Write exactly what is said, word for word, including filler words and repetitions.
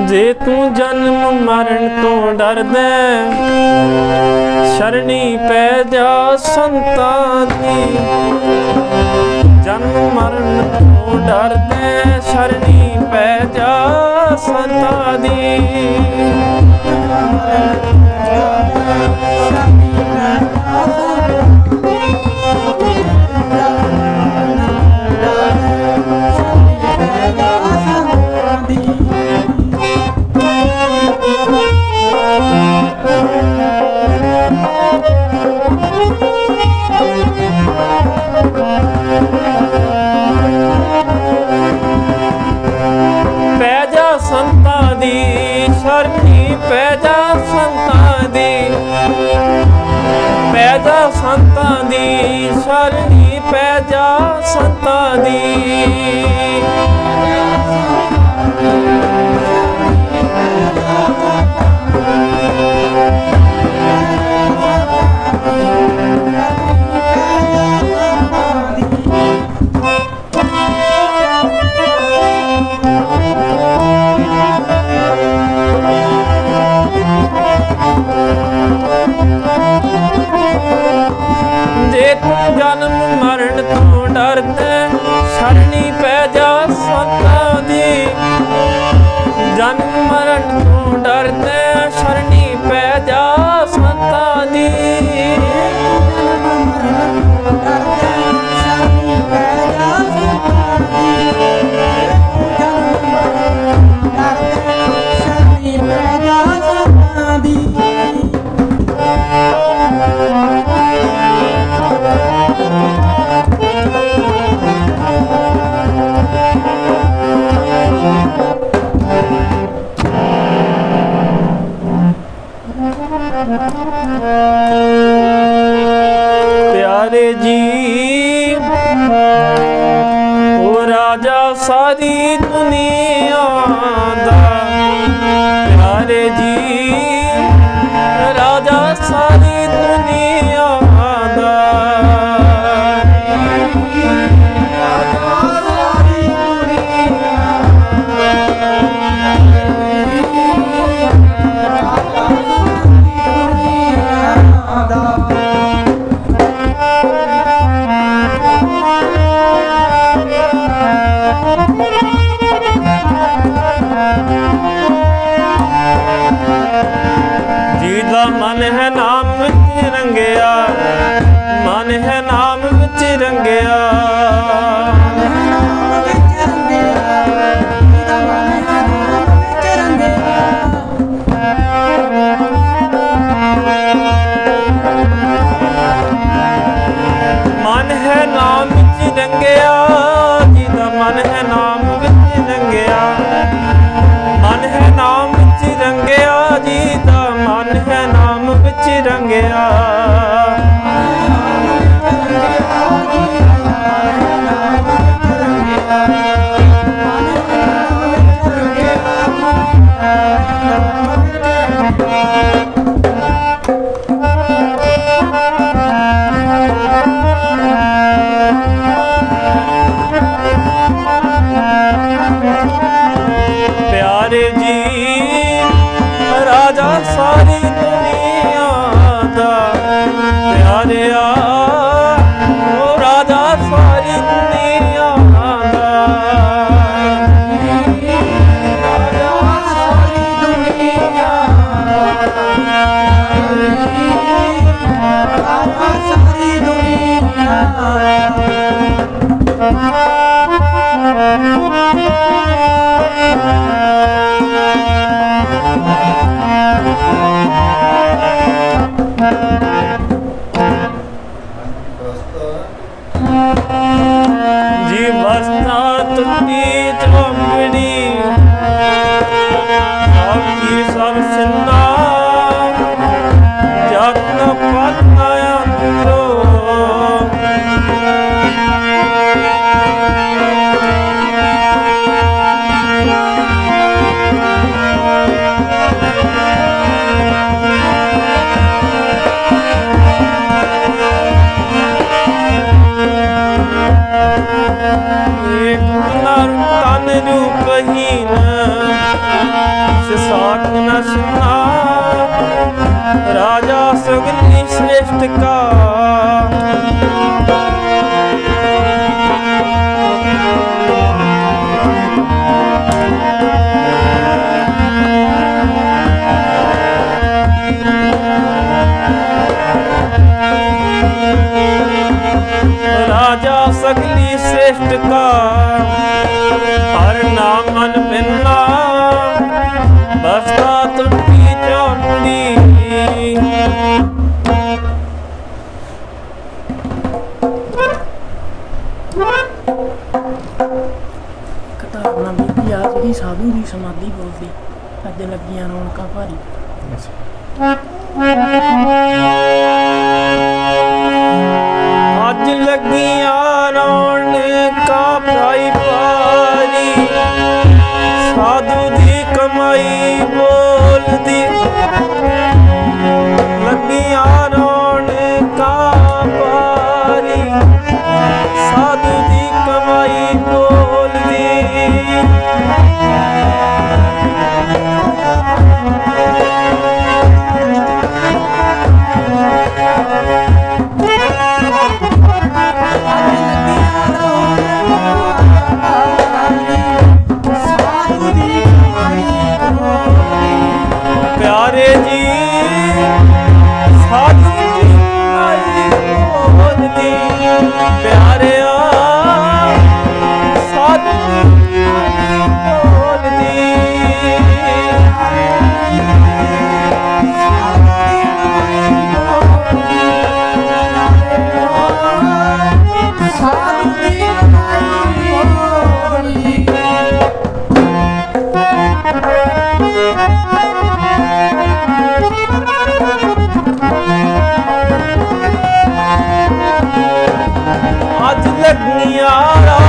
जे तू जन्म मरण तो डरदे शरणी पै जा संतां दी। जन्म मरण तो डरदे शरणी पै जा संतां दी। संतां दी शरणी पै जा संतां दी। पै जा संतां दी शरणी पै जा संतां दी। जन्म मरण तो डरदे शरणी पै जा संतां दी। जन्म मरण तो डरदे शरणी पै जा संतां दी। प्यारे जी ओ राजा सारी दुनिया दा। प्यारे जी राजा सारी दुनिया दा। जीदा मन है नाम विच रंगया, मन है नाम विच रंगया। मन है नाम विच रंगया, जीदा मन है नाम विच रंगया। मन है नाम विच रंगया, जीदा मन है नाम विच रंगया। प्यारे जी राजा सारी दुनिया दा। प्यारे ओ राजा सारी दुनिया दा। राजा सारी दुनिया राजा सारी दुनिया। Thank you. बात न सुना राजा सगली श्रेष्ठ का। राजा सगली श्रेष्ठ का हर नाम मन भिन्ना बसता तुमकी चौंडी। कताबना बीती आ जी साधु की समाधि बोलती अज लगियां रौनकां भारी। अज लगियां रौनकां भाई भारी साधु दी कमाई बोलदी। लगियां रौनकां भारी साधु दी कमाई बोलदी। प्यारे जी साधु दी कमाई बोलदी। प्यारे साधु दी कमाई अज लगियां